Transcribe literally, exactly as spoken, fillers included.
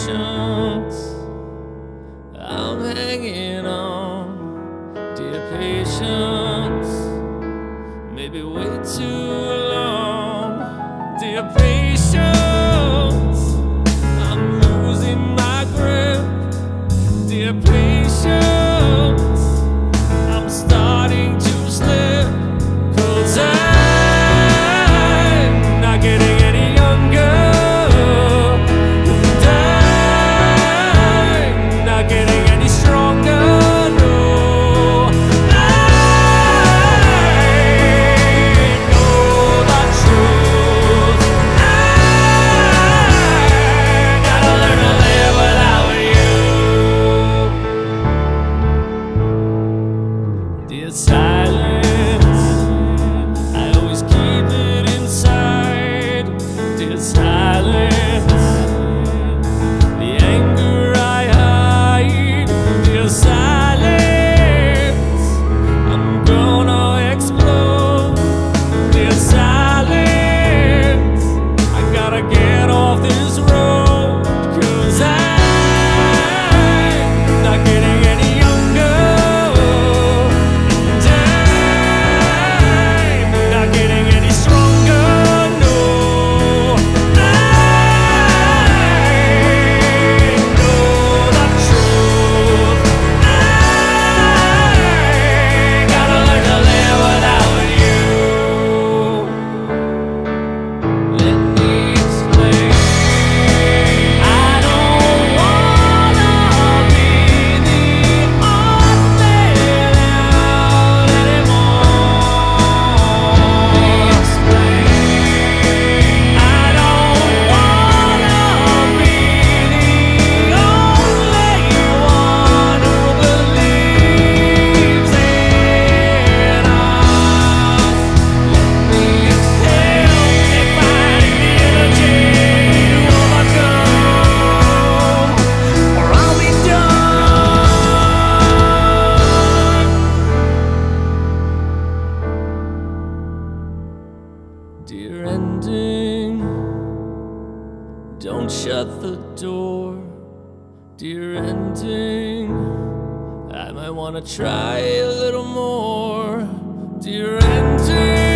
patience, I'm hanging on. Dear patience, maybe way too long. Dear patience, I'm losing my grip. Dear patience, I'm starting to slip. 'Cause I'm not getting any younger, and I'm not getting any stronger. No, I know the truth. I gotta learn to live without you. Dear silence, I always keep it inside. Dear silence, the anger I hide. Dear silence, I'm gonna explode. Dear silence, I gotta get off this road. 'Cause I'm not getting any younger, and I'm not getting any stronger. No, I know the truth. I gotta learn to live without you. Let me explain. I don't wanna be the odd man out anymore. Let me explain. I don't wanna be the only one who believes in us. Let me help me find the energy to overcome, or I'll be done. Dear ending, don't shut the door. Dear ending, I might wanna try a little more. Dear ending.